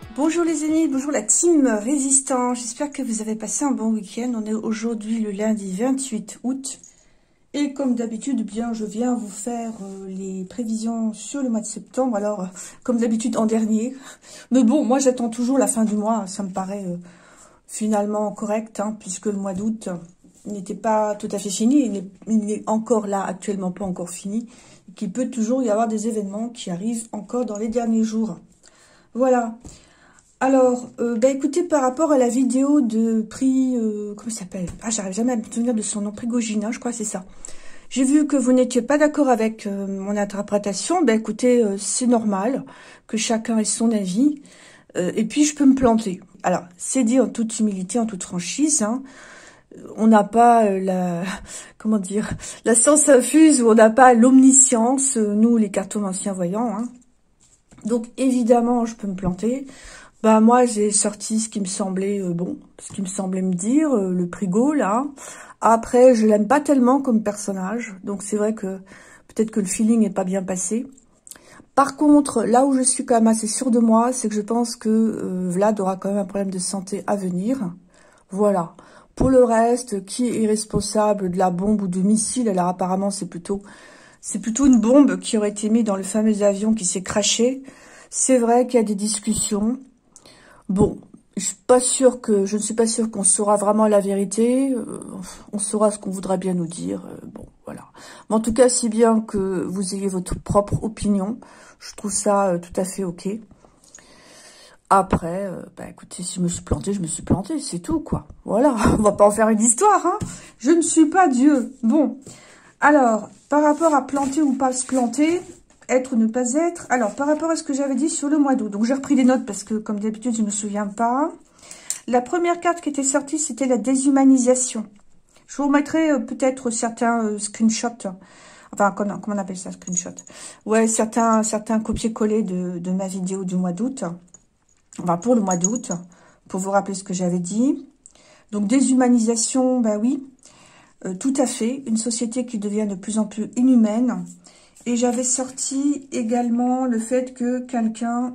Bonjour les amis, bonjour la team résistant. J'espère que vous avez passé un bon week-end. On est aujourd'hui le lundi 28 août. Et comme d'habitude, bien, je viens vous faire les prévisions sur le mois de septembre. Alors, comme d'habitude en dernier. Mais bon, moi j'attends toujours la fin du mois. Ça me paraît finalement correct, hein, puisque le mois d'août n'était pas tout à fait fini. Il n'est encore là, actuellement pas encore fini. Qu'il peut toujours y avoir des événements qui arrivent encore dans les derniers jours. Voilà. Alors, écoutez, par rapport à la vidéo de prix, comment ça s'appelle? Ah, j'arrive jamais à me souvenir de son nom, Prigogine, je crois que c'est ça. J'ai vu que vous n'étiez pas d'accord avec mon interprétation. Écoutez, c'est normal que chacun ait son avis. Et puis, je peux me planter. Alors, c'est dit en toute humilité, en toute franchise, hein. On n'a pas comment dire, la science infuse, ou on n'a pas l'omniscience, nous, les cartomanciens voyants, hein. Donc, évidemment, je peux me planter. Moi, j'ai sorti ce qui me semblait ce qui me semblait me dire, le Prigo, là. Après, je l'aime pas tellement comme personnage, donc c'est vrai que peut-être que le feeling n'est pas bien passé. Par contre, là où je suis quand même assez sûre de moi, c'est que je pense que Vlad aura quand même un problème de santé à venir. Voilà. Pour le reste, qui est responsable de la bombe ou de missile? Alors apparemment, c'est plutôt une bombe qui aurait été mise dans le fameux avion qui s'est crashé. C'est vrai qu'il y a des discussions. Bon, je ne suis pas sûre qu'on saura vraiment la vérité. On saura ce qu'on voudra bien nous dire. Bon, voilà. Mais en tout cas, si bien que vous ayez votre propre opinion, je trouve ça tout à fait ok. Après, écoutez, si je me suis plantée, c'est tout, quoi. Voilà, on va pas en faire une histoire, hein. Je ne suis pas Dieu. Bon, alors, par rapport à planter ou pas se planter, être ou ne pas être. Alors, par rapport à ce que j'avais dit sur le mois d'août. Donc, j'ai repris des notes parce que, comme d'habitude, je ne me souviens pas. La première carte qui était sortie, c'était la déshumanisation. Je vous remettrai peut-être certains screenshots. Enfin, comment on appelle ça, screenshot? Ouais, certains copier-coller de ma vidéo du mois d'août. Enfin, pour le mois d'août, pour vous rappeler ce que j'avais dit. Donc, déshumanisation, oui. Tout à fait. Une société qui devient de plus en plus inhumaine. Et j'avais sorti également le fait que quelqu'un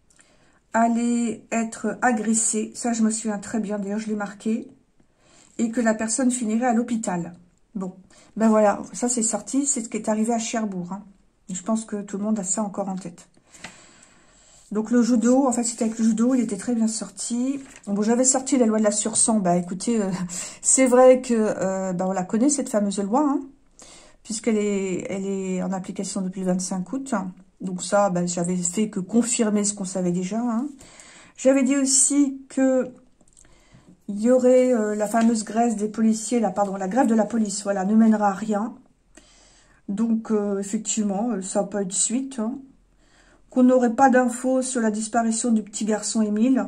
allait être agressé. Ça, je me souviens très bien. D'ailleurs, je l'ai marqué. Et que la personne finirait à l'hôpital. Bon. Voilà. Ça, c'est sorti. C'est ce qui est arrivé à Cherbourg, hein. Je pense que tout le monde a ça encore en tête. Donc, le judo, en fait, c'était avec le judo. Il était très bien sorti. Bon, j'avais sorti la loi de la sur-sang. Écoutez, c'est vrai que on la connaît, cette fameuse loi, hein, puisqu'elle est en application depuis le 25 août. Donc ça, j'avais fait que confirmer ce qu'on savait déjà, hein. J'avais dit aussi que il y aurait la fameuse grève des policiers, la grève de la police, voilà, ne mènera à rien. Donc, effectivement, ça n'a pas eu de suite, hein. Qu'on n'aurait pas d'infos sur la disparition du petit garçon Émile.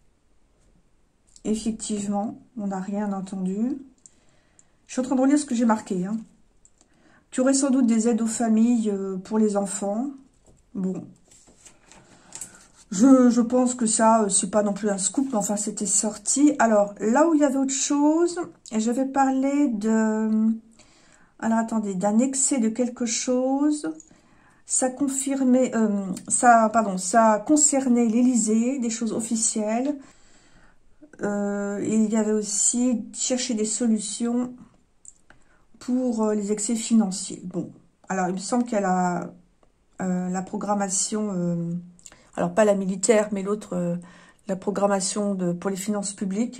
Effectivement, on n'a rien entendu. Je suis en train de relire ce que j'ai marqué, hein. Tu aurais sans doute des aides aux familles pour les enfants. Bon. Je pense que ça, c'est pas non plus un scoop, mais enfin, c'était sorti. Alors, là où il y avait autre chose, j'avais parlé de... Alors, attendez, d'un excès de quelque chose. Ça confirmait... ça concernait l'Élysée, des choses officielles. Et il y avait aussi chercher des solutions pour les excès financiers. Bon, alors il me semble qu'il y a la programmation, alors pas la militaire, mais l'autre, la programmation pour les finances publiques,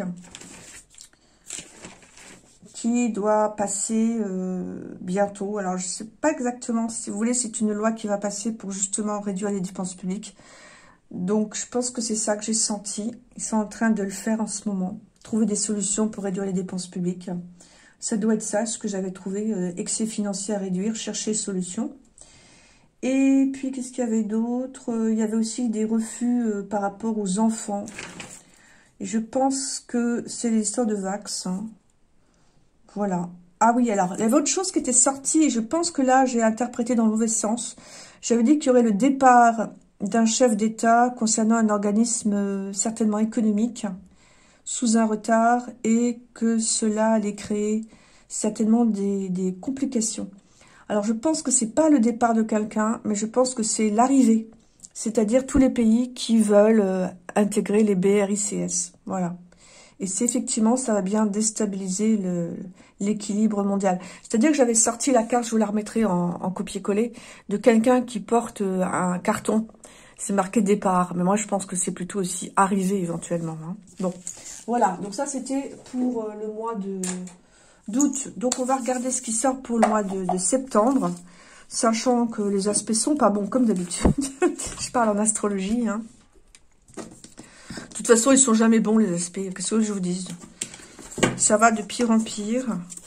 qui doit passer bientôt. Alors je ne sais pas exactement, si vous voulez, c'est une loi qui va passer pour justement réduire les dépenses publiques. Donc je pense que c'est ça que j'ai senti. Ils sont en train de le faire en ce moment. Trouver des solutions pour réduire les dépenses publiques. Ça doit être ça, ce que j'avais trouvé. Excès financier à réduire, chercher solution. Et puis, qu'est-ce qu'il y avait d'autre? Il y avait aussi des refus par rapport aux enfants. Et je pense que c'est l'histoire de Vax, hein. Voilà. Ah oui, alors, il y avait autre chose qui était sortie. Et je pense que là, j'ai interprété dans le mauvais sens. J'avais dit qu'il y aurait le départ d'un chef d'État concernant un organisme certainement économique sous un retard et que cela allait créer certainement des complications. Alors, je pense que c'est pas le départ de quelqu'un, mais je pense que c'est l'arrivée C'est-à-dire tous les pays qui veulent intégrer les BRICS. Voilà. Et c'est effectivement, ça va bien déstabiliser l'équilibre mondial. C'est-à-dire que j'avais sorti la carte, je vous la remettrai en copier-coller, de quelqu'un qui porte un carton. C'est marqué départ, mais moi je pense que c'est plutôt aussi arrivé éventuellement. Hein. Bon, voilà. Donc ça c'était pour le mois d'août. Donc on va regarder ce qui sort pour le mois de septembre, sachant que les aspects sont pas bons comme d'habitude. Je parle en astrologie. Hein. De toute façon, ils sont jamais bons, les aspects. Qu'est-ce que je vous dis? Ça va de pire en pire.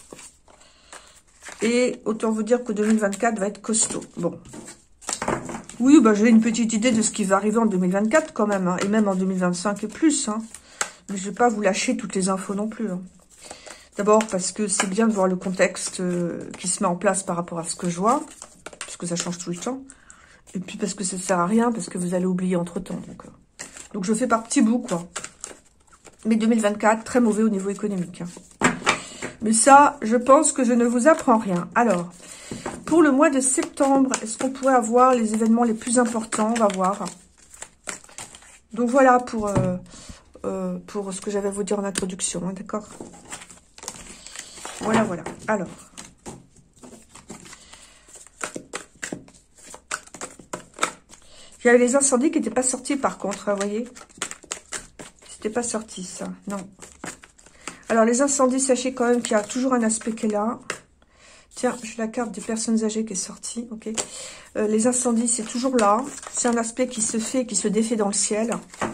Et autant vous dire que 2024 va être costaud. Bon. Oui, bah, j'ai une petite idée de ce qui va arriver en 2024 quand même. Hein, et même en 2025 et plus. Hein. Mais je ne vais pas vous lâcher toutes les infos non plus. Hein. D'abord parce que c'est bien de voir le contexte qui se met en place par rapport à ce que je vois. Parce que ça change tout le temps. Et puis parce que ça ne sert à rien. Parce que vous allez oublier entre-temps. Donc je fais par petits bouts, quoi. Mais 2024, très mauvais au niveau économique. Hein. Mais ça, je pense que je ne vous apprends rien. Alors, pour le mois de septembre, est-ce qu'on pourrait avoir les événements les plus importants? On va voir. Donc voilà pour ce que j'avais à vous dire en introduction. Hein, d'accord? Voilà, voilà. Alors. Il y avait les incendies qui n'étaient pas sortis par contre, vous voyez. C'était pas sorti ça, non. Alors les incendies, sachez quand même qu'il y a toujours un aspect qui est là. Tiens, j'ai la carte des personnes âgées qui est sortie, ok. Les incendies, c'est toujours là. C'est un aspect qui se fait, qui se défait dans le ciel.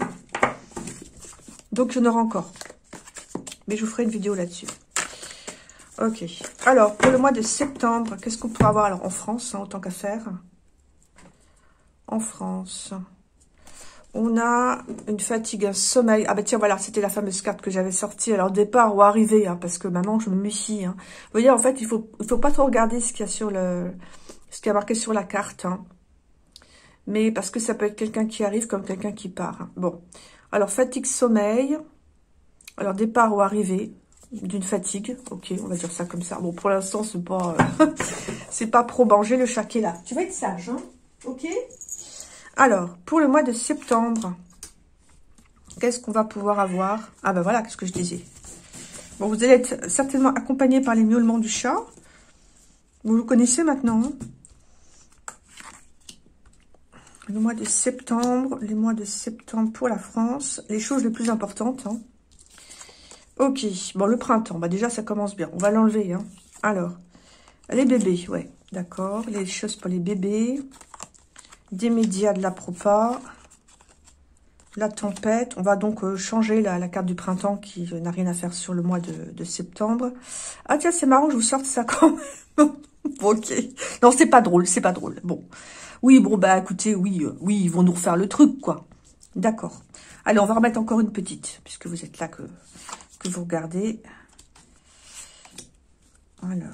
Donc il y en aura encore. Mais je vous ferai une vidéo là-dessus. Ok. Alors, pour le mois de septembre, qu'est-ce qu'on pourra avoir alors en France, hein, autant qu'à faire. En France, on a une fatigue, un sommeil. Ah bah tiens, voilà, c'était la fameuse carte que j'avais sortie. Alors, départ ou arrivée, hein, parce que maintenant, je me méfie. Hein. Vous voyez, en fait, il faut pas trop regarder ce qu'il y a sur ce qui a marqué sur la carte. Hein. Mais parce que ça peut être quelqu'un qui arrive comme quelqu'un qui part. Hein. Bon, alors, fatigue, sommeil. Alors, départ ou arrivée d'une fatigue. Ok, on va dire ça comme ça. Bon, pour l'instant, c'est pas, c'est pas probant. J'ai le chat qui est là. Tu vas être sage, hein. Ok. Alors, pour le mois de septembre, qu'est-ce qu'on va pouvoir avoir? Ah ben voilà, qu'est-ce que je disais. Bon, vous allez être certainement accompagné par les miaulements du chat. Vous le connaissez maintenant. Hein, le mois de septembre, les mois de septembre pour la France, les choses les plus importantes. Hein. Ok, bon, le printemps, bah déjà, ça commence bien. On va l'enlever. Hein. Alors, les bébés, ouais, d'accord. Les choses pour les bébés. Des médias, de la propa, la tempête. On va donc changer la carte du printemps qui n'a rien à faire sur le mois de septembre. Ah tiens, c'est marrant que je vous sorte ça quand même. Bon, ok. Non, c'est pas drôle, c'est pas drôle. Bon. Oui, bon, bah écoutez, oui, ils vont nous refaire le truc, quoi. D'accord. Allez, on va remettre encore une petite, puisque vous êtes là que vous regardez. Alors.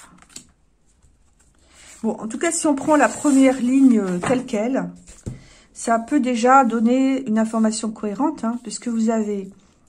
Bon, en tout cas, si on prend la première ligne telle qu'elle, ça peut déjà donner une information cohérente, hein, puisque vous avez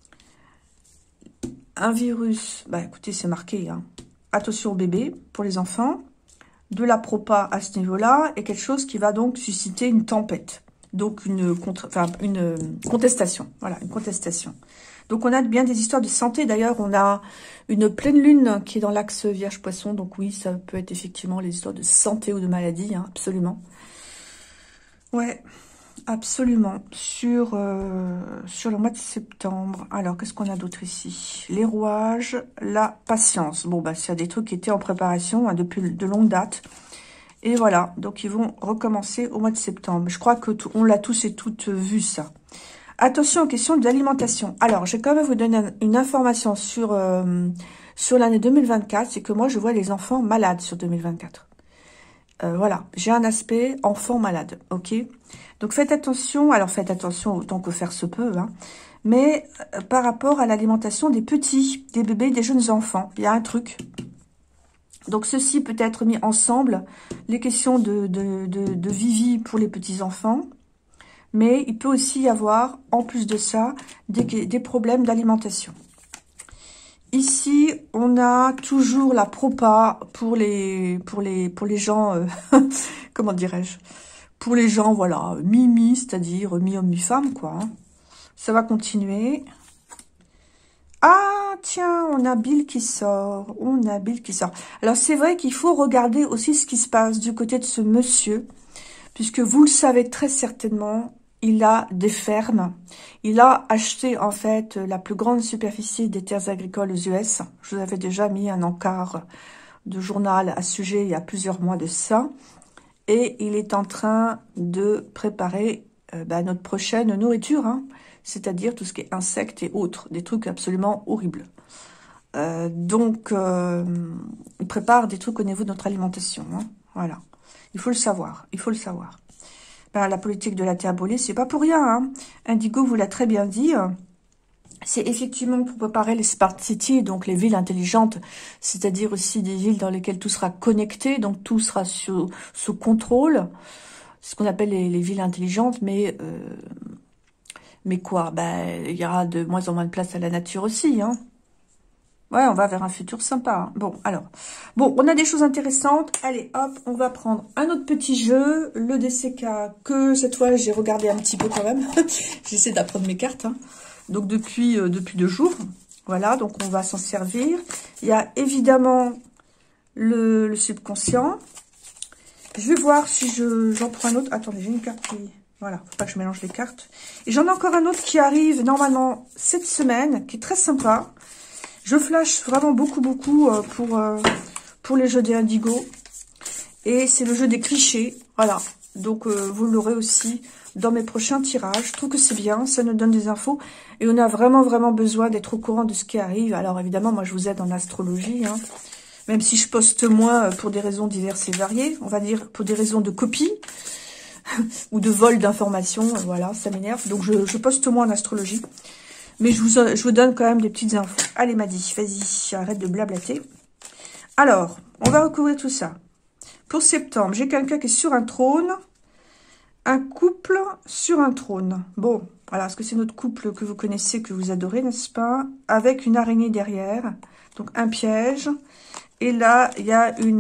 un virus, bah écoutez, c'est marqué, hein, attention au bébé, pour les enfants, de la propa à ce niveau-là, et quelque chose qui va donc susciter une tempête, donc une contestation, voilà, une contestation. Donc, on a bien des histoires de santé. D'ailleurs, on a une pleine lune qui est dans l'axe Vierge-Poisson. Donc, oui, ça peut être effectivement les histoires de santé ou de maladie, hein, absolument. Ouais, absolument. Sur le mois de septembre. Alors, qu'est-ce qu'on a d'autre ici? Les rouages, la patience. Bon, bah, s'il y a des trucs qui étaient en préparation hein, depuis de longue date. Et voilà, donc ils vont recommencer au mois de septembre. Je crois que on l'a tous et toutes vu, ça. Attention aux questions de l'alimentation. Alors, je vais quand même vous donner une information sur l'année 2024. C'est que moi, je vois les enfants malades sur 2024. Voilà, j'ai un aspect enfant malade, ok? Donc, faites attention. Alors, faites attention autant que faire se peut. Hein, mais par rapport à l'alimentation des petits, des bébés, des jeunes enfants, il y a un truc. Donc, ceci peut être mis ensemble. Les questions de vivi pour les petits-enfants. Mais il peut aussi y avoir, en plus de ça, des problèmes d'alimentation. Ici, on a toujours la propa pour les gens, comment dirais-je, pour les gens, voilà, mi-mi, c'est-à-dire mi-homme, mi-femme, quoi. Hein. Ça va continuer. Ah, tiens, on a Bill qui sort. On a Bill qui sort. Alors, c'est vrai qu'il faut regarder aussi ce qui se passe du côté de ce monsieur, puisque vous le savez très certainement, il a des fermes. Il a acheté, en fait, la plus grande superficie des terres agricoles aux US. Je vous avais déjà mis un encart de journal à ce sujet il y a plusieurs mois de ça. Et il est en train de préparer notre prochaine nourriture, hein, c'est-à-dire tout ce qui est insectes et autres, des trucs absolument horribles. Donc, il prépare des trucs au niveau de notre alimentation. Hein, voilà, il faut le savoir, il faut le savoir. Ben, la politique de la terre brûlée, c'est pas pour rien. Hein. Indigo vous l'a très bien dit. C'est effectivement pour préparer les smart cities, donc les villes intelligentes, c'est-à-dire aussi des villes dans lesquelles tout sera connecté, donc tout sera sous contrôle. C'est ce qu'on appelle les villes intelligentes, mais quoi? Ben, il y aura de moins en moins de place à la nature aussi, hein. Ouais, on va vers un futur sympa. Hein. Bon, alors, bon, on a des choses intéressantes. Allez, hop, on va prendre un autre petit jeu, le DCK, que cette fois, j'ai regardé un petit peu quand même. J'essaie d'apprendre mes cartes, hein. Donc, depuis 2 jours. Voilà, donc on va s'en servir. Il y a évidemment le subconscient. Je vais voir si j'en prends un autre. Attendez, j'ai une carte qui... Voilà, faut pas que je mélange les cartes. Et j'en ai encore un autre qui arrive normalement cette semaine, qui est très sympa. Je flash vraiment beaucoup pour les jeux des Indigo. Et c'est le jeu des clichés. Voilà. Donc, vous l'aurez aussi dans mes prochains tirages. Je trouve que c'est bien. Ça nous donne des infos. Et on a vraiment besoin d'être au courant de ce qui arrive. Alors, évidemment, moi, je vous aide en astrologie. Hein. Même si je poste moins pour des raisons diverses et variées. On va dire pour des raisons de copie. Ou de vol d'informations. Voilà, ça m'énerve. Donc, je poste moins en astrologie. Mais je vous donne quand même des petites infos. Allez, Maddy, vas-y, arrête de blablater. Alors, on va recouvrir tout ça. Pour septembre, j'ai quelqu'un qui est sur un trône. Un couple sur un trône. Bon, voilà, est-ce que c'est notre couple que vous connaissez, que vous adorez, n'est-ce pas? Avec une araignée derrière. Donc, un piège. Et là, il y a une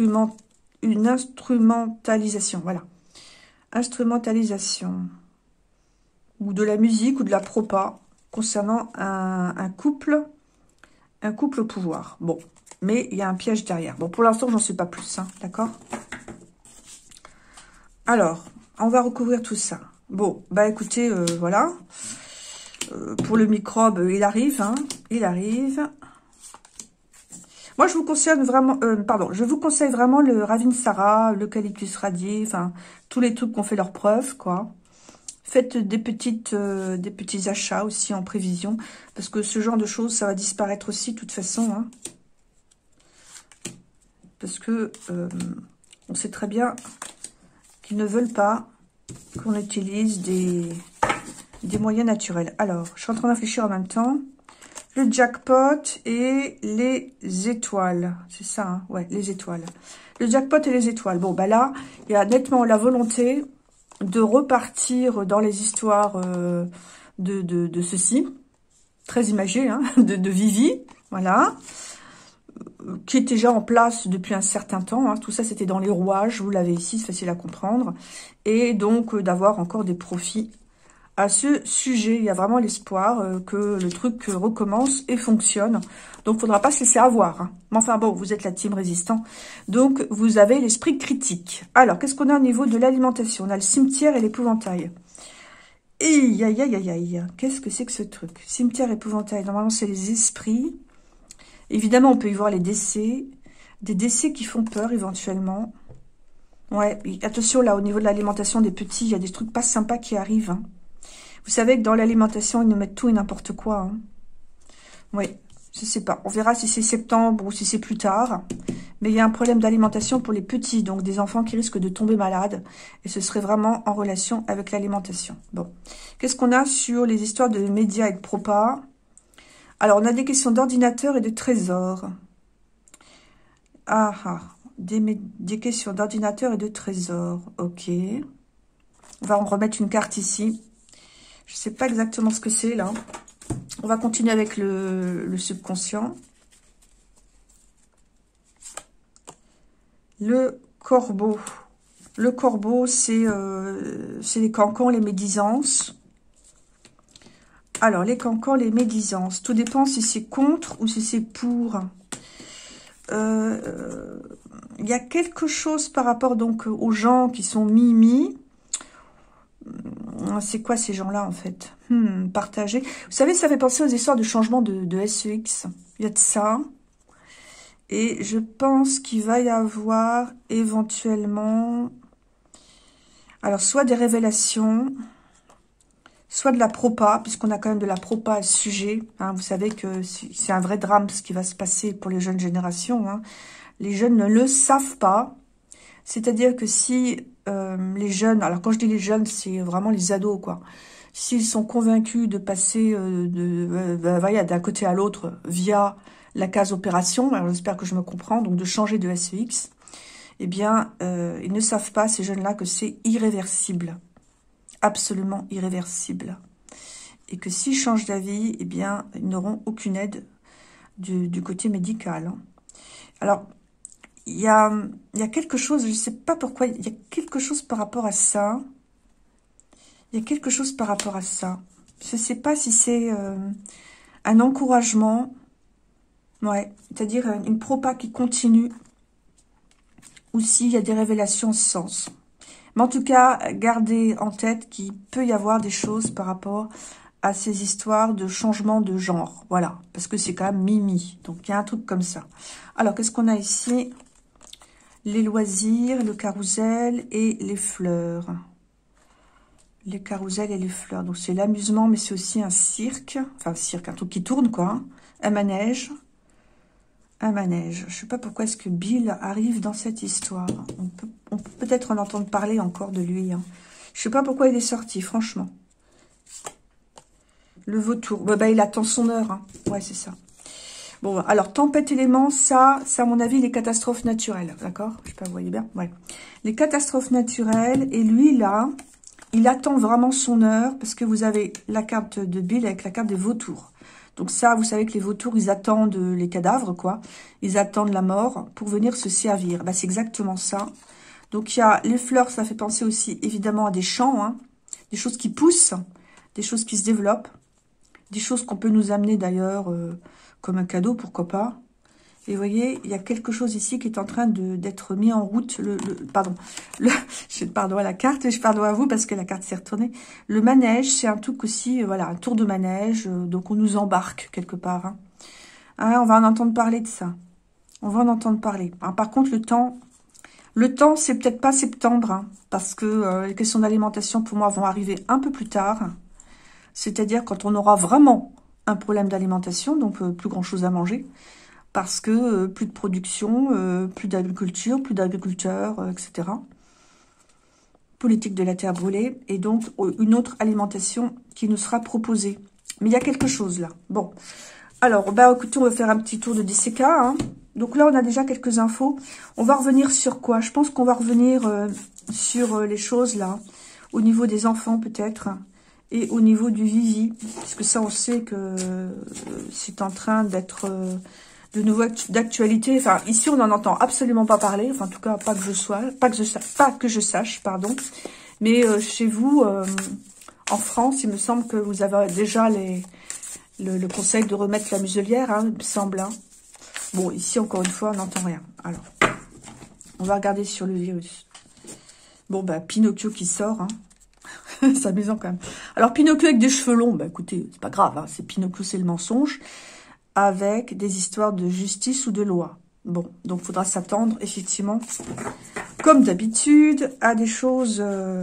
instrumentalisation. Voilà. Instrumentalisation. Ou de la musique ou de la propa. Concernant un couple au pouvoir. Bon, mais il y a un piège derrière. Bon, pour l'instant, j'en sais pas plus, hein, d'accord? Alors, on va recouvrir tout ça. Bon, bah écoutez, voilà. Pour le microbe, il arrive, hein, il arrive. Moi, je vous conseille vraiment, je vous conseille vraiment le Ravinsara, l'eucalyptus radié, enfin, tous les trucs qui ont fait leurs preuves, quoi. Faites des petits achats aussi en prévision. Parce que ce genre de choses, ça va disparaître aussi de toute façon. Hein. Parce que on sait très bien qu'ils ne veulent pas qu'on utilise des moyens naturels. Alors, je suis en train de réfléchir en même temps. Le jackpot et les étoiles. C'est ça, hein, ouais, les étoiles. Le jackpot et les étoiles. Bon, bah là, il y a nettement la volonté de repartir dans les histoires de ceci, très imagé, hein, de Vivi, voilà, qui est déjà en place depuis un certain temps. Hein, tout ça, c'était dans les rouages, vous l'avez ici, c'est facile à comprendre. Et donc, d'avoir encore des profits à ce sujet. Il y a vraiment l'espoir que le truc recommence et fonctionne. Donc, il ne faudra pas se laisser avoir. Hein. Mais enfin, bon, vous êtes la team résistant. Donc, vous avez l'esprit critique. Alors, qu'est-ce qu'on a au niveau de l'alimentation? On a le cimetière et l'épouvantail. Aïe, aïe, aïe, aïe, aïe. Qu'est-ce que c'est que ce truc? Cimetière, épouvantail. Normalement, c'est les esprits. Évidemment, on peut y voir les décès. Des décès qui font peur, éventuellement. Ouais, attention, là, au niveau de l'alimentation des petits, il y a des trucs pas sympas qui arrivent. Hein. Vous savez que dans l'alimentation, ils nous mettent tout et n'importe quoi. Hein. Oui, je sais pas. On verra si c'est septembre ou si c'est plus tard. Mais il y a un problème d'alimentation pour les petits, donc des enfants qui risquent de tomber malades. Et ce serait vraiment en relation avec l'alimentation. Bon, qu'est-ce qu'on a sur les histoires de médias et de propas? Alors, on a des questions d'ordinateur et de trésor. Des questions d'ordinateur et de trésor. Ok. On va en remettre une carte ici. Je ne sais pas exactement ce que c'est, là. On va continuer avec le subconscient. Le corbeau. Le corbeau, c'est les cancans, les médisances. Alors, les cancans, les médisances. Tout dépend si c'est contre ou si c'est pour. Il y a quelque chose par rapport donc aux gens qui sont mimi. C'est quoi ces gens-là en fait? Partager. Vous savez, ça fait penser aux histoires de changement de SEX. Il y a de ça. Et je pense qu'il va y avoir éventuellement... Alors, soit des révélations, soit de la propa, puisqu'on a quand même de la propa à ce sujet. Hein. Vous savez que c'est un vrai drame ce qui va se passer pour les jeunes générations. Hein. Les jeunes ne le savent pas. C'est-à-dire que si les jeunes, alors quand je dis les jeunes, c'est vraiment les ados, quoi. S'ils sont convaincus de passer d'un côté à l'autre via la case opération, alors j'espère que je me comprends, donc de changer de SEX, eh bien, ils ne savent pas, ces jeunes-là, que c'est irréversible. Absolument irréversible. Et que s'ils changent d'avis, eh bien, ils n'auront aucune aide du côté médical. Hein. Alors, il y a quelque chose, je ne sais pas pourquoi, il y a quelque chose par rapport à ça. Il y a quelque chose par rapport à ça. Je ne sais pas si c'est un encouragement, ouais, c'est-à-dire une propa qui continue, ou s'il y a des révélations en ce sens. Mais en tout cas, gardez en tête qu'il peut y avoir des choses par rapport à ces histoires de changement de genre. Voilà, parce que c'est quand même mimi. Donc, il y a un truc comme ça. Alors, qu'est-ce qu'on a ici? Les loisirs, le carrousel et les fleurs. Les carousels et les fleurs. Donc, c'est l'amusement, mais c'est aussi un cirque. Enfin, un cirque, un truc qui tourne, quoi. Hein. Un manège. Un manège. Je ne sais pas pourquoi est-ce que Bill arrive dans cette histoire. On peut peut-être en entendre parler encore de lui. Hein. Je ne sais pas pourquoi il est sorti, franchement. Le vautour. Bah, il attend son heure. Hein. Ouais, c'est ça. Bon, alors, tempête éléments, ça, à mon avis, les catastrophes naturelles. D'accord? Je sais pas, vous voyez bien? Ouais. Les catastrophes naturelles. Et lui, là, il attend vraiment son heure parce que vous avez la carte de Bill avec la carte des vautours. Donc ça, vous savez que les vautours, ils attendent les cadavres, quoi. Ils attendent la mort pour venir se servir. Bah, c'est exactement ça. Donc il y a les fleurs, ça fait penser aussi évidemment à des champs, hein, des choses qui poussent, des choses qui se développent, des choses qu'on peut nous amener d'ailleurs comme un cadeau, pourquoi pas. Et vous voyez, il y a quelque chose ici qui est en train d'être mis en route. Pardon à la carte, je pardon à vous parce que la carte s'est retournée. Le manège, c'est un truc aussi, voilà, un tour de manège. Donc on nous embarque quelque part. Hein. Hein, on va en entendre parler de ça. On va en entendre parler. Hein, par contre, le temps, c'est peut-être pas septembre, hein, parce que les questions d'alimentation pour moi vont arriver un peu plus tard. C'est-à-dire quand on aura vraiment un problème d'alimentation, donc plus grand chose à manger. Parce que plus de production, plus d'agriculture, plus d'agriculteurs, etc. Politique de la terre brûlée, et donc une autre alimentation qui nous sera proposée. Mais il y a quelque chose là. Bon, alors, bah écoutez, on va faire un petit tour de DCK. Hein. Donc là, on a déjà quelques infos. On va revenir sur quoi? Je pense qu'on va revenir sur les choses là, au niveau des enfants peut-être, et au niveau du Vivi, puisque ça, on sait que c'est en train d'être... de nouveau d'actualité. Enfin, ici, on n'en entend absolument pas parler. Enfin, en tout cas, pas que je sache, pardon. Mais chez vous, en France, il me semble que vous avez déjà le conseil de remettre la muselière, hein, il me semble. Hein. Bon, ici, encore une fois, on n'entend rien. Alors, on va regarder sur le virus. Bon, bah, Pinocchio qui sort, hein. C'est amusant quand même. Alors, Pinocchio avec des cheveux longs, bah, écoutez, c'est pas grave, hein. C'est Pinocchio, c'est le mensonge. Avec des histoires de justice ou de loi. Bon, donc il faudra s'attendre, effectivement, comme d'habitude, à des choses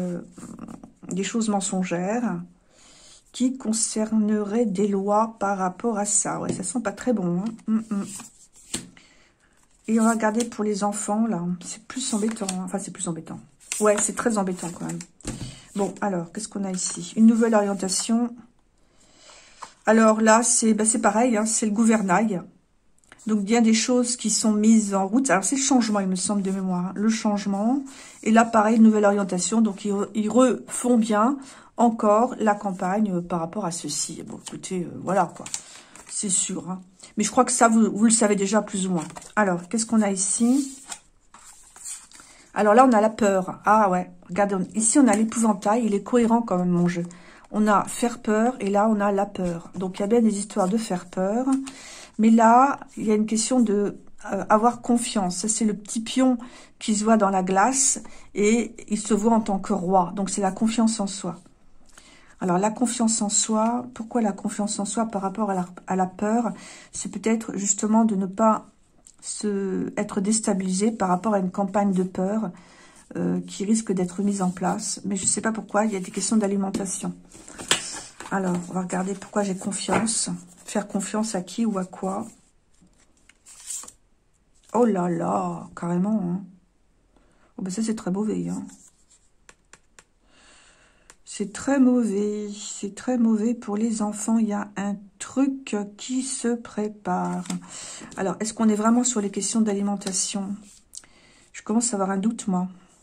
mensongères qui concerneraient des lois par rapport à ça. Ouais, ça sent pas très bon. Hein. Et on va regarder pour les enfants, là. C'est plus embêtant. Hein. Enfin, c'est plus embêtant. Ouais, c'est très embêtant quand même. Bon, alors, qu'est-ce qu'on a ici? Une nouvelle orientation... Alors là, c'est pareil, hein, c'est le gouvernail. Donc, bien des choses qui sont mises en route. Alors, c'est le changement, il me semble, de mémoire. Hein, le changement. Et là, pareil, une nouvelle orientation. Donc, ils refont bien encore la campagne par rapport à ceci. Bon, écoutez, voilà, quoi. C'est sûr. Hein. Mais je crois que ça, vous le savez déjà plus ou moins. Alors, qu'est-ce qu'on a ici? Alors là, on a la peur. Ah ouais, regardez, ici on a l'épouvantail, il est cohérent quand même mon jeu. On a faire peur et là on a la peur. Donc il y a bien des histoires de faire peur. Mais là, il y a une question de avoir confiance. Ça, c'est le petit pion qui se voit dans la glace et il se voit en tant que roi. Donc c'est la confiance en soi. Alors la confiance en soi, pourquoi la confiance en soi par rapport à la peur? C'est peut-être justement de ne pas être déstabilisé par rapport à une campagne de peur qui risque d'être mise en place. Mais je ne sais pas pourquoi, il y a des questions d'alimentation. Alors, on va regarder pourquoi j'ai confiance. Faire confiance à qui ou à quoi? Oh là là, carrément. Hein. Oh ben ça, c'est très mauvais. Hein. C'est très mauvais. C'est très mauvais pour les enfants. Il y a un truc qui se prépare. Alors, est-ce qu'on est vraiment sur les questions d'alimentation? Je commence à avoir un doute, moi.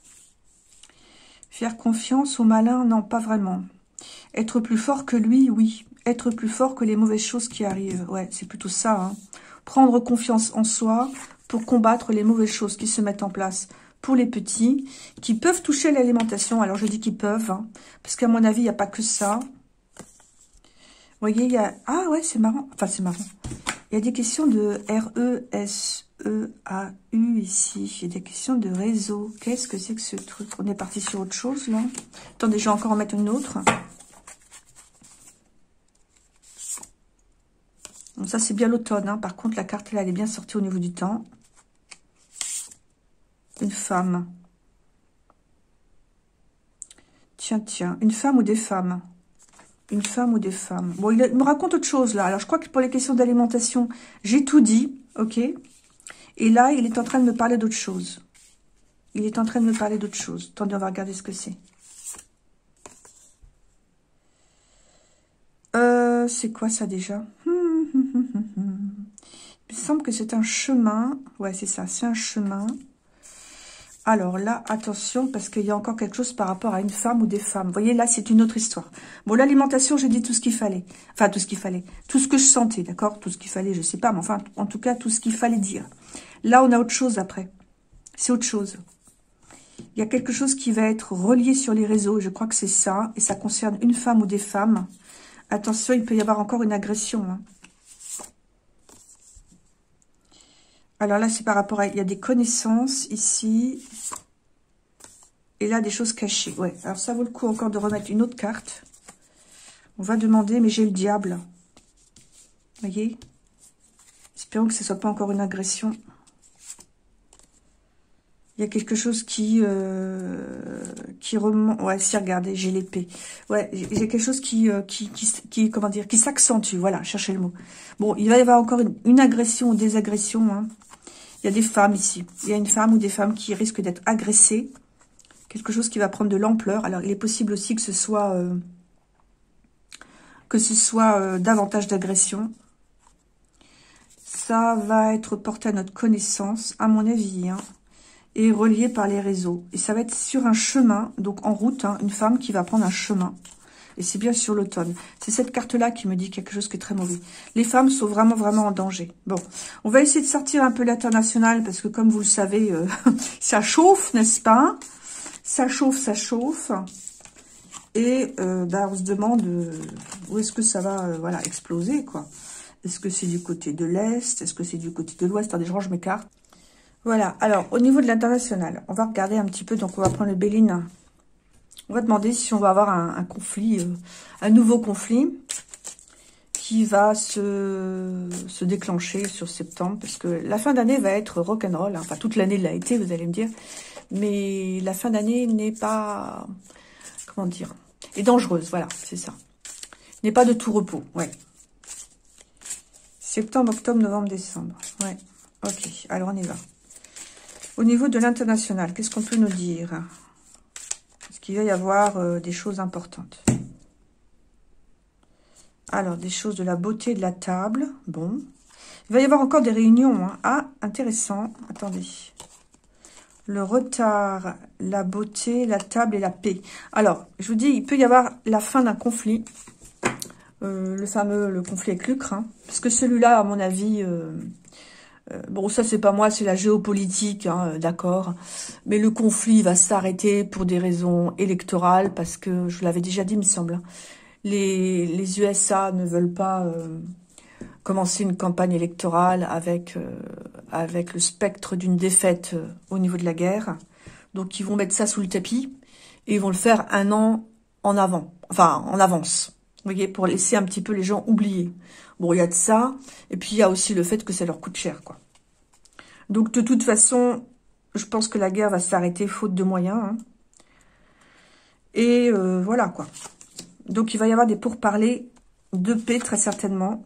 Faire confiance au malin? Non, pas vraiment. Être plus fort que lui? Oui. Être plus fort que les mauvaises choses qui arrivent. Ouais, c'est plutôt ça. Hein. Prendre confiance en soi pour combattre les mauvaises choses qui se mettent en place pour les petits, qui peuvent toucher l'alimentation. Alors, je dis qu'ils peuvent, hein, parce qu'à mon avis, il n'y a pas que ça. Vous voyez, il y a... Ah ouais, c'est marrant. Enfin, c'est marrant. Il y a des questions de R-E-S-E-A-U ici. Il y a des questions de réseau. Qu'est-ce que c'est que ce truc? On est parti sur autre chose, là. Attendez, je vais encore en mettre une autre. Donc ça, c'est bien l'automne. Hein. Par contre, la carte, là, elle est bien sortie au niveau du temps. Une femme. Tiens, tiens. Une femme ou des femmes? Une femme ou des femmes? Bon, il me raconte autre chose, là. Alors, je crois que pour les questions d'alimentation, j'ai tout dit. OK. Et là, il est en train de me parler d'autre chose. Il est en train de me parler d'autre chose. Attendez, on va regarder ce que c'est. C'est quoi ça déjà? Il me semble que c'est un chemin. Ouais, c'est ça, c'est un chemin. Alors là, attention, parce qu'il y a encore quelque chose par rapport à une femme ou des femmes. Vous voyez, là, c'est une autre histoire. Bon, l'alimentation, j'ai dit tout ce qu'il fallait. Enfin, tout ce qu'il fallait. Tout ce que je sentais, d'accord? Tout ce qu'il fallait, je sais pas, mais enfin, en tout cas, tout ce qu'il fallait dire. Là, on a autre chose après. C'est autre chose. Il y a quelque chose qui va être relié sur les réseaux. Je crois que c'est ça. Et ça concerne une femme ou des femmes. Attention, il peut y avoir encore une agression. Hein. Alors là, c'est par rapport à... Il y a des connaissances ici. Et là, des choses cachées. Ouais, alors ça vaut le coup encore de remettre une autre carte. On va demander, mais j'ai le diable. Vous voyez? Espérons que ce ne soit pas encore une agression. Il y a quelque chose qui remonte. Ouais, si, regardez, j'ai l'épée. Ouais, j'ai quelque chose qui comment dire, qui s'accentue. Voilà, cherchez le mot. Bon, il va y avoir encore une agression ou des agressions. Hein. Il y a des femmes ici. Il y a une femme ou des femmes qui risquent d'être agressées. Quelque chose qui va prendre de l'ampleur. Alors, il est possible aussi que ce soit davantage d'agression. Ça va être porté à notre connaissance, à mon avis, hein. Et relié par les réseaux. Et ça va être sur un chemin, donc en route, hein, une femme qui va prendre un chemin. Et c'est bien sur l'automne. C'est cette carte-là qui me dit quelque chose qui est très mauvais. Les femmes sont vraiment, vraiment en danger. Bon, on va essayer de sortir un peu l'international, parce que comme vous le savez, ça chauffe, n'est-ce pas? Ça chauffe, ça chauffe. Et on se demande où est-ce que ça va voilà, exploser, quoi. Est-ce que c'est du côté de l'Est? Est-ce que c'est du côté de l'Ouest? Attendez, je range mes cartes. Voilà, alors, au niveau de l'international, on va regarder un petit peu, donc on va prendre le Béline. On va demander si on va avoir un conflit, un nouveau conflit, qui va se déclencher sur septembre, parce que la fin d'année va être rock'n'roll, hein. Enfin, toute l'année l'a été, vous allez me dire, mais la fin d'année n'est pas, comment dire, est dangereuse, voilà, c'est ça. N'est pas de tout repos, ouais. Septembre, octobre, novembre, décembre, ouais, ok, alors on y va. Au niveau de l'international, qu'est-ce qu'on peut nous dire? Est-ce qu'il va y avoir des choses importantes? Alors, des choses de la beauté de la table. Bon. Il va y avoir encore des réunions. Hein. Ah, intéressant. Attendez. Le retard, la beauté, la table et la paix. Alors, je vous dis, il peut y avoir la fin d'un conflit. Le conflit avec Lucre. Hein, parce que celui-là, à mon avis... Bon, ça, c'est pas moi, c'est la géopolitique, hein, d'accord. Mais le conflit va s'arrêter pour des raisons électorales, parce que, je vous l'avais déjà dit, il me semble, hein, les USA ne veulent pas commencer une campagne électorale avec le spectre d'une défaite au niveau de la guerre. Donc, ils vont mettre ça sous le tapis et ils vont le faire un an en avant, enfin, en avance. Vous voyez, pour laisser un petit peu les gens oublier. Bon, il y a de ça, et puis il y a aussi le fait que ça leur coûte cher, quoi. Donc, de toute façon, je pense que la guerre va s'arrêter faute de moyens. Hein. Et voilà, quoi. Donc, il va y avoir des pourparlers de paix, très certainement,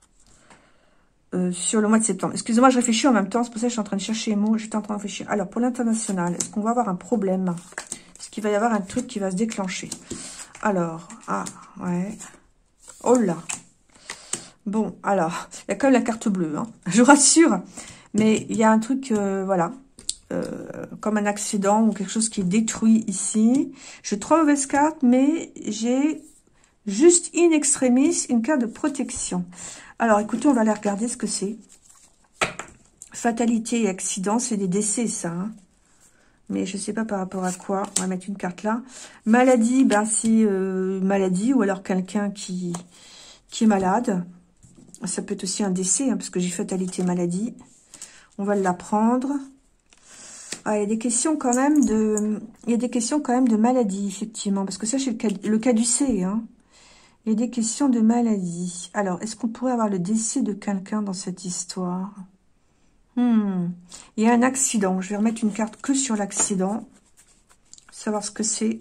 sur le mois de septembre. Excusez-moi, je réfléchis en même temps. C'est pour ça que je suis en train de chercher les mots. J'étais en train de réfléchir. Alors, pour l'international, est-ce qu'on va avoir un problème? Est-ce qu'il va y avoir un truc qui va se déclencher? Alors, ah, ouais. Oh là. Bon, alors, il y a quand même la carte bleue, hein, je vous rassure. Mais il y a un truc, voilà, comme un accident ou quelque chose qui est détruit ici. J'ai 3 mauvaises cartes, mais j'ai juste in extremis une carte de protection. Alors, écoutez, on va aller regarder ce que c'est. Fatalité et accident, c'est des décès, ça. Hein. Mais je ne sais pas par rapport à quoi. On va mettre une carte là. Maladie, ben c'est maladie ou alors quelqu'un qui est malade. Ça peut être aussi un décès, hein, parce que j'ai fatalité maladie. On va l'apprendre. Ah, il y a des questions quand même de maladie, effectivement, parce que ça, c'est le cas du C. Hein. Il y a des questions de maladie. Alors, est-ce qu'on pourrait avoir le décès de quelqu'un dans cette histoire? Il y a un accident. Je vais remettre une carte que sur l'accident. Savoir ce que c'est.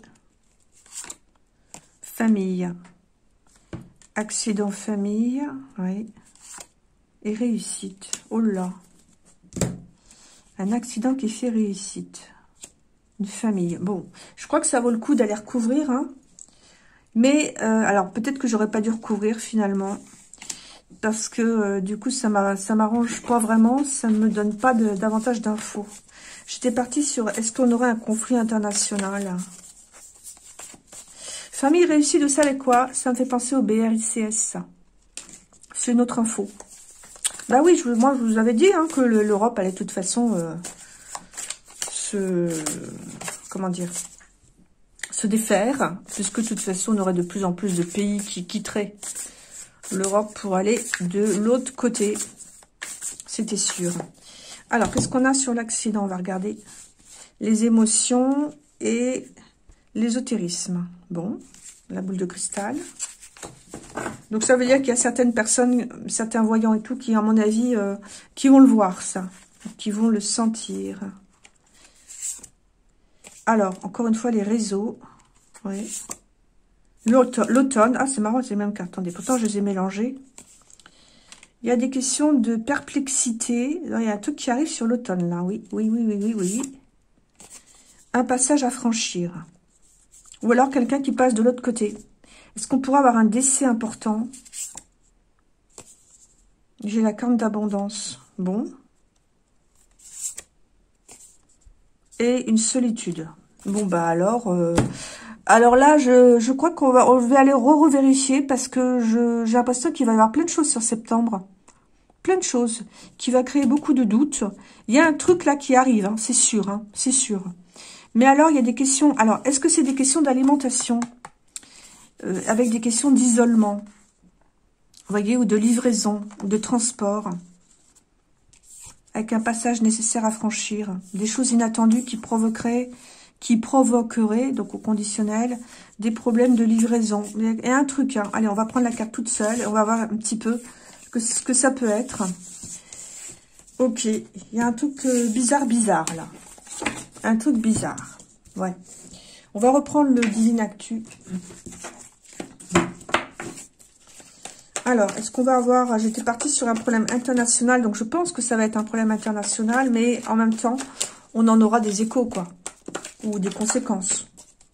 Famille. Accident famille. Oui. Et réussite. Oh là. Un accident qui fait réussite. Une famille. Bon, je crois que ça vaut le coup d'aller recouvrir. Hein. Mais, alors, peut-être que j'aurais pas dû recouvrir finalement. Parce que, du coup, ça m'arrange pas vraiment. Ça ne me donne pas davantage d'infos. J'étais partie sur, est-ce qu'on aurait un conflit international? Famille réussite, vous savez quoi? Ça me fait penser au BRICS, ça. C'est une autre info. Bah oui, moi, je vous avais dit hein, que l'Europe allait de toute façon comment dire, se défaire, puisque de toute façon, on aurait de plus en plus de pays qui quitteraient l'Europe pour aller de l'autre côté. C'était sûr. Alors, qu'est-ce qu'on a sur l'accident? On va regarder les émotions et l'ésotérisme. Bon, la boule de cristal. Donc, ça veut dire qu'il y a certaines personnes, certains voyants et tout, qui, à mon avis, qui vont le voir, ça. Qui vont le sentir. Alors, encore une fois, les réseaux. Oui. L'automne. Ah, c'est marrant, c'est les mêmes cartes. Attendez, pourtant, je les ai mélangées. Il y a des questions de perplexité. Il y a un truc qui arrive sur l'automne, là. Oui, oui, oui, oui, oui, oui. Un passage à franchir. Ou alors quelqu'un qui passe de l'autre côté. Est-ce qu'on pourrait avoir un décès important? J'ai la carte d'abondance. Bon. Et une solitude. Bon, bah alors... alors là, je crois qu'on va aller revérifier parce que j'ai l'impression qu'il va y avoir plein de choses sur septembre. Plein de choses qui va créer beaucoup de doutes. Il y a un truc là qui arrive, hein, c'est sûr, hein, c'est sûr. Mais alors, il y a des questions... Alors, est-ce que c'est des questions d'alimentation avec des questions d'isolement, vous voyez, ou de livraison, ou de transport, avec un passage nécessaire à franchir, des choses inattendues qui provoqueraient, donc au conditionnel, des problèmes de livraison. Il y a un truc, hein. Allez, on va prendre la carte toute seule, et on va voir un petit peu ce que ça peut être. Ok, il y a un truc bizarre, là. Un truc bizarre, ouais. On va reprendre le Divine Actu. Alors, est-ce qu'on va avoir... J'étais partie sur un problème international, donc je pense que ça va être un problème international, mais en même temps, on en aura des échos, quoi. Ou des conséquences.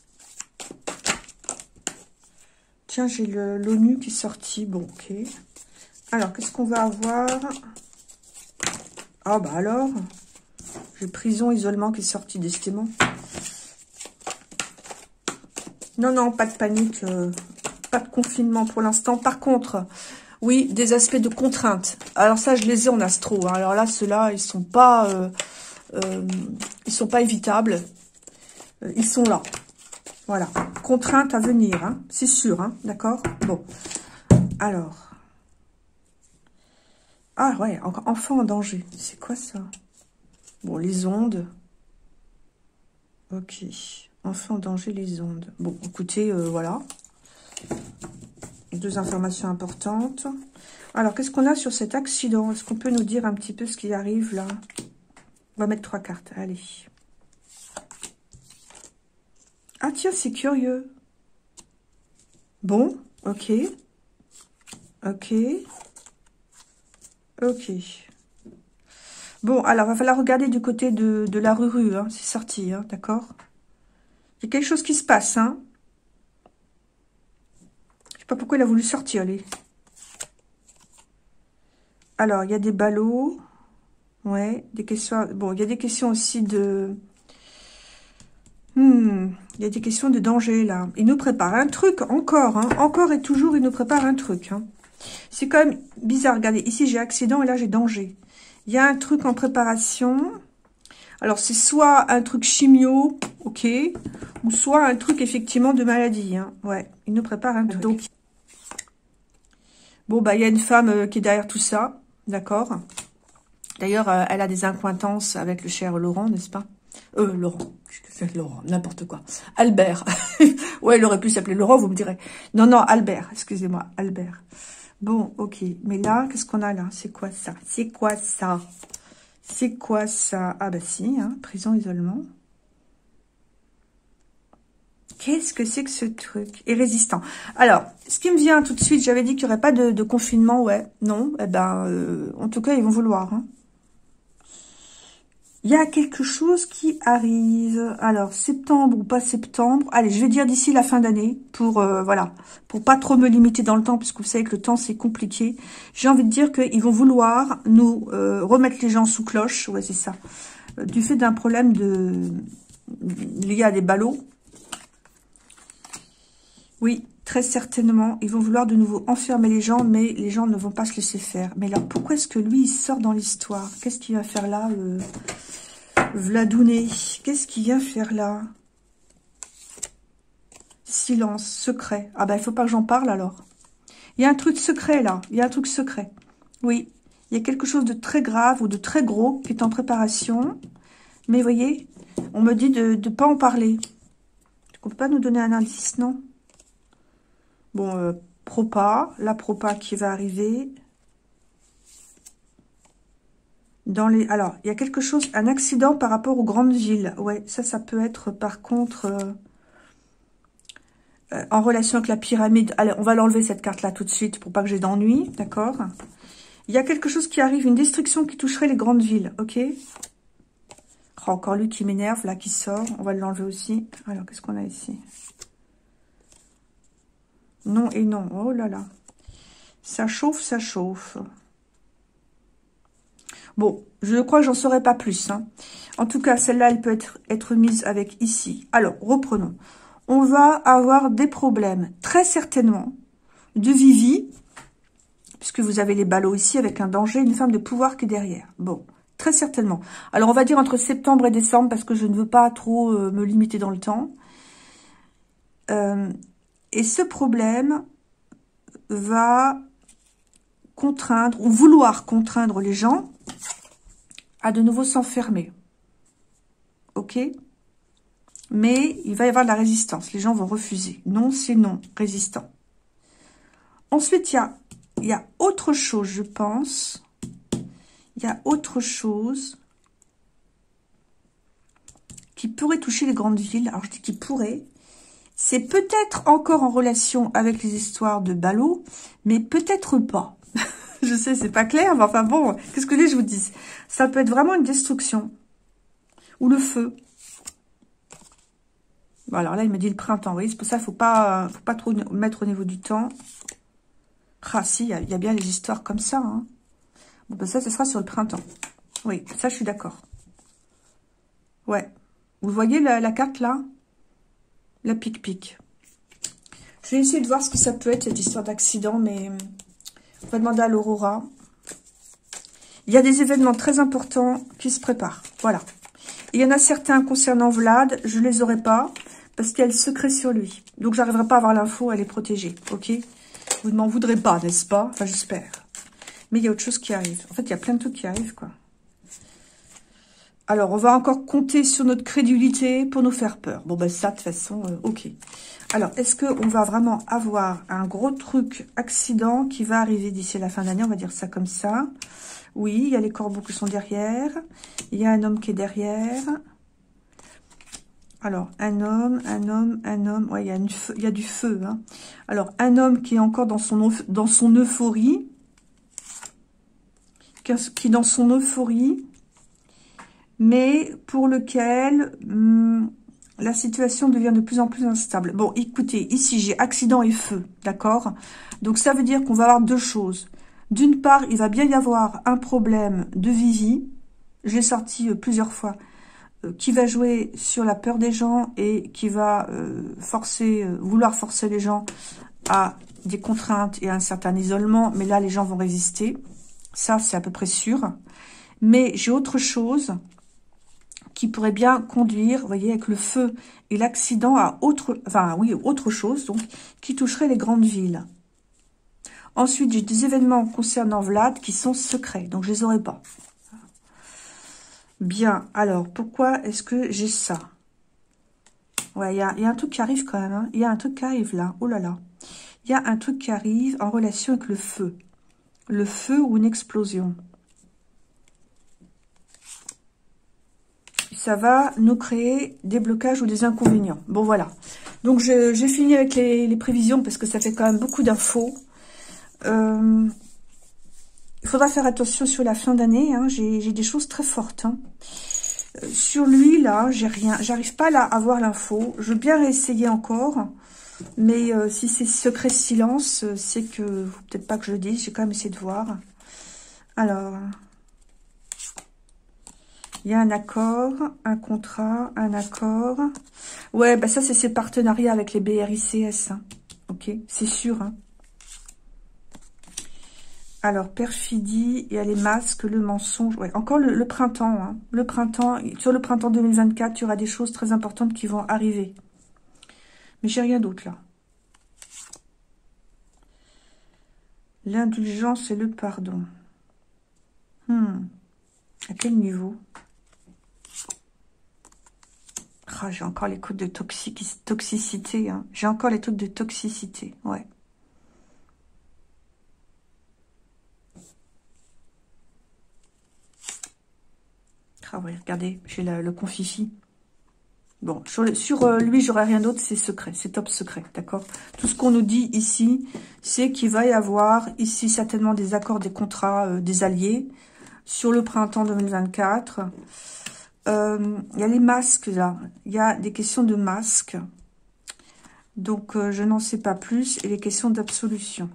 Tiens, j'ai l'ONU qui est sorti. Bon, ok. Alors, qu'est-ce qu'on va avoir? Ah, bah alors. J'ai prison, isolement qui est sorti, décidément. Non, non, pas de panique. Pas de confinement pour l'instant. Par contre, Oui, des aspects de contrainte. Alors ça, je les ai en astro. Hein. Alors là, ceux-là, ils sont pas évitables. Ils sont là. Voilà. Contrainte à venir, hein. C'est sûr, hein. D'accord? Bon. Alors. Ah ouais, enfant en danger. C'est quoi ça? Bon, les ondes. Ok. Enfant en danger, les ondes. Bon, écoutez, voilà. 2 informations importantes. Alors, qu'est-ce qu'on a sur cet accident? Est-ce qu'on peut nous dire un petit peu ce qui arrive là? On va mettre 3 cartes. Allez. Ah tiens, c'est curieux. Bon, ok. Ok. Ok. Bon, alors, va falloir regarder du côté de la rue, hein. C'est sorti, hein, d'accord? Il y a quelque chose qui se passe, hein. Je sais pas pourquoi il a voulu sortir, lui. Alors, il y a des ballots. Ouais, des questions... Bon, il y a des questions aussi de... il y a des questions de danger, là. Il nous prépare un truc, encore, hein. Encore et toujours, il nous prépare un truc, hein. C'est quand même bizarre. Regardez, ici, j'ai accident et là, j'ai danger. Il y a un truc en préparation. Alors, c'est soit un truc chimio, ok, ou soit un truc, effectivement, de maladie, hein. Ouais, il nous prépare un truc. Donc, bon, bah, il y a une femme qui est derrière tout ça, d'accord. D'ailleurs, elle a des accointances avec le cher Laurent, n'est-ce pas? Laurent, qu'est-ce que c'est Laurent? N'importe quoi. Albert. Ouais, il aurait pu s'appeler Laurent, vous me direz. Non, non, Albert, excusez-moi, Albert. Bon, ok. Mais là, qu'est-ce qu'on a là? C'est quoi ça? C'est quoi ça? C'est quoi ça? Ah bah si, hein, prison, isolement. Qu'est-ce que c'est que ce truc? Et résistant. Alors, ce qui me vient tout de suite, j'avais dit qu'il n'y aurait pas de confinement, ouais. Non, eh ben, en tout cas, ils vont vouloir, hein. Il y a quelque chose qui arrive. Alors, septembre ou pas septembre. Allez, je vais dire d'ici la fin d'année pour, voilà, pour pas trop me limiter dans le temps, parce que vous savez que le temps, c'est compliqué. J'ai envie de dire qu'ils vont vouloir nous remettre les gens sous cloche. Ouais, c'est ça. Du fait d'un problème lié à des ballots. Oui, très certainement. Ils vont vouloir de nouveau enfermer les gens, mais les gens ne vont pas se laisser faire. Mais alors, pourquoi est-ce que lui, il sort dans l'histoire? Qu'est-ce qu'il va faire là Vladouné, qu'est-ce qu'il vient faire là? Silence, secret. Ah ben, il faut pas que j'en parle alors. Il y a un truc secret là. Il y a un truc secret. Oui, il y a quelque chose de très grave ou de très gros qui est en préparation. Mais vous voyez, on me dit de ne pas en parler. On peut pas nous donner un indice, non? Bon, Propa, la Propa qui va arriver. Alors, il y a quelque chose, un accident par rapport aux grandes villes. Ouais, ça peut être par contre en relation avec la pyramide. Allez, on va l'enlever cette carte-là tout de suite pour pas que j'ai d'ennui, d'accord? Il y a quelque chose qui arrive, une destruction qui toucherait les grandes villes, ok? Oh, encore lui qui m'énerve, là, qui sort. On va l'enlever aussi. Alors, qu'est-ce qu'on a ici? Non et non. Oh là là. Ça chauffe, ça chauffe. Bon, je crois que j'en saurai pas plus, hein. En tout cas, celle-là, elle peut être mise avec ici. Alors, reprenons. On va avoir des problèmes, très certainement, de Vivi, puisque vous avez les ballots ici, avec un danger, une femme de pouvoir qui est derrière. Bon, très certainement. Alors, on va dire entre septembre et décembre, parce que je ne veux pas trop me limiter dans le temps. Et ce problème va contraindre, ou vouloir contraindre les gens à de nouveau s'enfermer. Ok? Mais il va y avoir de la résistance. Les gens vont refuser. Non, c'est non. Résistant. Ensuite, il y a autre chose, je pense. Il y a autre chose qui pourrait toucher les grandes villes. Alors, je dis qui pourrait. C'est peut-être encore en relation avec les histoires de ballots, mais peut-être pas. Je sais, c'est pas clair, mais enfin bon, qu'est-ce que je vous dis? Ça peut être vraiment une destruction. Ou le feu. Bon, alors là, il me dit le printemps, vous voyez, c'est pour ça, faut pas trop mettre au niveau du temps. Ah si, il y a bien les histoires comme ça, hein. Bon, ben ça, ce sera sur le printemps. Oui, ça, je suis d'accord. Ouais. Vous voyez la carte, là? La pique-pique. Je vais essayer de voir ce que ça peut être, cette histoire d'accident, mais On va demander à l'Aurora. Il y a des événements très importants qui se préparent. Voilà. Il y en a certains concernant Vlad, je les aurai pas parce qu'il y a le secret sur lui. Donc, j'arriverai pas à avoir l'info, elle est protégée. Ok? Vous ne m'en voudrez pas, n'est-ce pas? Enfin, j'espère. Mais il y a autre chose qui arrive. En fait, il y a plein de trucs qui arrivent, quoi. Alors, on va encore compter sur notre crédulité pour nous faire peur. Bon, ben ça, de toute façon, ok. Alors, est-ce qu'on va vraiment avoir un gros truc accident qui va arriver d'ici la fin d'année? On va dire ça comme ça. Oui, il y a les corbeaux qui sont derrière. Il y a un homme qui est derrière. Alors, un homme. Ouais, il y a du feu. Hein. Alors, un homme qui est encore dans son euphorie. Qui est dans son euphorie. Mais pour lequel la situation devient de plus en plus instable. Bon, écoutez, ici, j'ai accident et feu. D'accord? Donc, ça veut dire qu'on va avoir deux choses. D'une part, il va bien y avoir un problème de Vivi. Je l'ai sorti plusieurs fois. Qui va jouer sur la peur des gens et qui va vouloir forcer les gens à des contraintes et à un certain isolement. Mais là, les gens vont résister. Ça, c'est à peu près sûr. Mais j'ai autre chose qui pourrait bien conduire, vous voyez, avec le feu et l'accident à autre chose, donc, qui toucherait les grandes villes. Ensuite, j'ai des événements concernant Vlad qui sont secrets, donc je les aurai pas. Bien, alors, pourquoi est-ce que j'ai ça? Ouais, il y a un truc qui arrive quand même, hein. Il y a un truc qui arrive là, oh là là. Il y a un truc qui arrive en relation avec le feu. Le feu ou une explosion. Ça va nous créer des blocages ou des inconvénients. Bon, voilà. Donc, j'ai fini avec les prévisions parce que ça fait quand même beaucoup d'infos. Il faudra faire attention sur la fin d'année. Hein. J'ai des choses très fortes. Hein. Sur lui, là, j'ai rien. J'arrive pas là à avoir l'info. Je veux bien réessayer encore. Mais si c'est secret silence, c'est que... Peut-être pas que je le dise. J'ai quand même essayé de voir. Alors... Il y a un accord, un contrat, un accord. Ouais, bah ça, c'est ses partenariats avec les BRICS. Hein. Ok, c'est sûr. Hein. Alors, perfidie, il y a les masques, le mensonge. Ouais, encore le printemps. Hein. Le printemps, sur le printemps 2024, il y aura des choses très importantes qui vont arriver. Mais j'ai rien d'autre, là. L'indulgence et le pardon. À quel niveau ? Ah, j'ai encore les trucs de toxicité. Hein. J'ai encore les trucs de toxicité, ouais. Ah ouais, regardez, j'ai le confifi. Bon, sur lui, j'aurai rien d'autre, c'est secret, c'est top secret, d'accord? Tout ce qu'on nous dit ici, c'est qu'il va y avoir ici certainement des accords, des contrats, des alliés sur le printemps 2024. Il y a les masques, là. Il y a des questions de masques. Donc, je n'en sais pas plus. Et les questions d'absolution.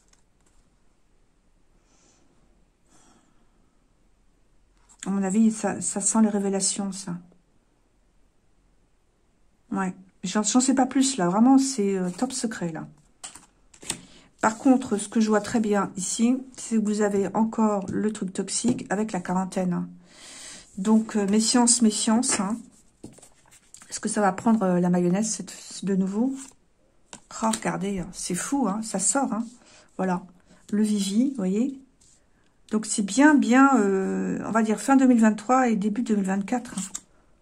À mon avis, ça sent les révélations, ça. Ouais. J'en sais pas plus, là. Vraiment, c'est top secret, là. Par contre, ce que je vois très bien ici, c'est que vous avez encore le truc toxique avec la quarantaine. Hein. Donc, méfiance, méfiance. Hein. Est-ce que ça va prendre la mayonnaise de nouveau? Oh, regardez, c'est fou, hein, ça sort. Hein. Voilà, le Vivi, vous voyez. Donc, c'est bien, on va dire fin 2023 et début 2024. Hein.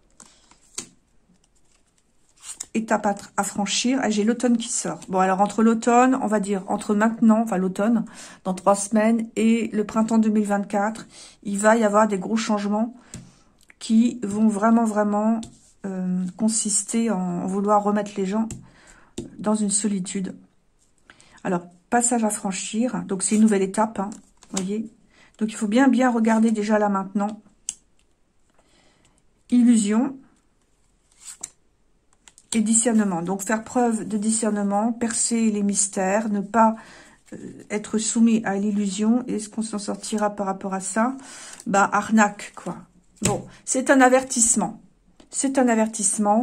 Étape à franchir. Ah, j'ai l'automne qui sort. Bon, alors, entre l'automne, on va dire, entre maintenant, enfin l'automne, dans 3 semaines, et le printemps 2024, il va y avoir des gros changements qui vont vraiment consister en vouloir remettre les gens dans une solitude. Alors, passage à franchir. Donc, c'est une nouvelle étape, hein, voyez. Donc, il faut bien regarder déjà là maintenant. Illusion et discernement. Donc, faire preuve de discernement, percer les mystères, ne pas être soumis à l'illusion. Est-ce qu'on s'en sortira par rapport à ça? Bah, arnaque, quoi. Bon, c'est un avertissement. C'est un avertissement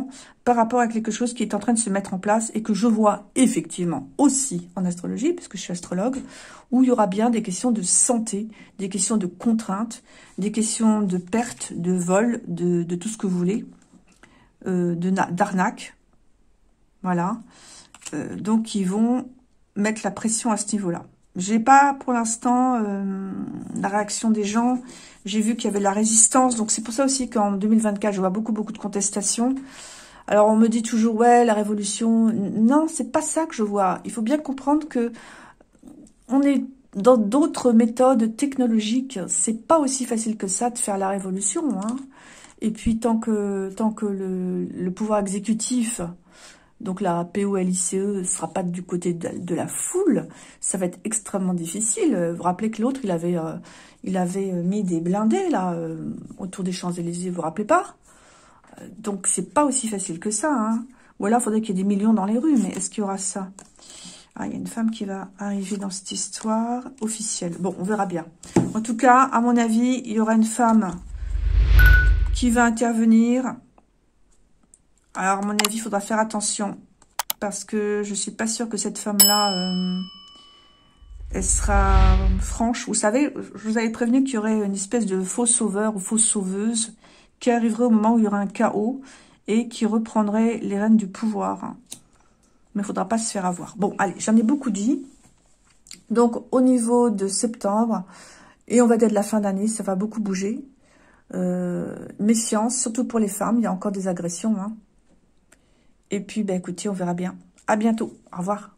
par rapport à quelque chose qui est en train de se mettre en place et que je vois effectivement aussi en astrologie, puisque je suis astrologue, où il y aura bien des questions de santé, des questions de contraintes, des questions de perte, de vol, de tout ce que vous voulez, d'arnaque. Voilà. Donc, ils vont mettre la pression à ce niveau-là. J'ai pas, pour l'instant, la réaction des gens. J'ai vu qu'il y avait de la résistance. Donc, c'est pour ça aussi qu'en 2024, je vois beaucoup de contestations. Alors, on me dit toujours, ouais, la révolution. Non, c'est pas ça que je vois. Il faut bien comprendre que on est dans d'autres méthodes technologiques. C'est pas aussi facile que ça de faire la révolution, hein. Et puis, tant que le pouvoir exécutif... Donc la POLICE ne sera pas du côté de la foule, ça va être extrêmement difficile. Vous vous rappelez que l'autre, il avait mis des blindés là autour des Champs-Élysées, vous vous rappelez pas? Donc c'est pas aussi facile que ça, hein. Ou alors il faudrait qu'il y ait des millions dans les rues, mais est-ce qu'il y aura ça? Ah, il y a une femme qui va arriver dans cette histoire officielle. Bon, on verra bien. En tout cas, à mon avis, il y aura une femme qui va intervenir. Alors, à mon avis, il faudra faire attention. Parce que je suis pas sûre que cette femme-là, elle sera franche. Vous savez, je vous avais prévenu qu'il y aurait une espèce de faux sauveur ou fausse sauveuse qui arriverait au moment où il y aurait un chaos et qui reprendrait les rênes du pouvoir. Mais il faudra pas se faire avoir. Bon, allez, j'en ai beaucoup dit. Donc, au niveau de septembre, et on va dire de la fin d'année, ça va beaucoup bouger. Méfiance, surtout pour les femmes. Il y a encore des agressions, hein. Et puis, ben, écoutez, on verra bien. À bientôt. Au revoir.